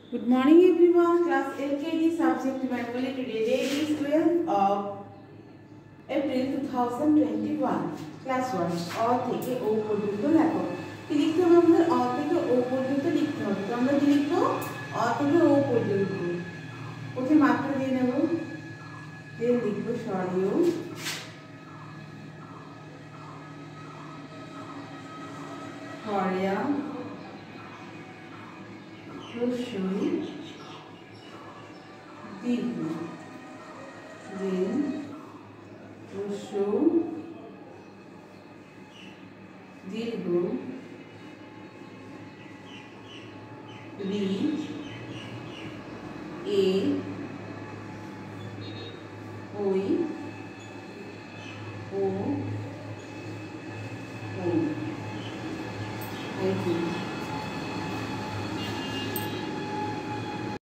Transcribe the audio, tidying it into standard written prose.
Good morning everyone. Class LKG subject Bengali today. Date is 12th of April 2021. Class 1. অ থেকে ও পর্যন্ত লেখো। কি লিখতে হবে আমাদের? অ থেকে ও পর্যন্ত লিখতে হবে। তো আমরা কি লিখবো? অ থেকে ও পর্যন্ত। প্রথমে মাত্রা দিয়ে নেব। দেন লিখবো স্বরীয়, হরেয়া, হ্রস্বই, দীর্ঘ। দেন হ্রস্ব, দীর্ঘ, রি, এ,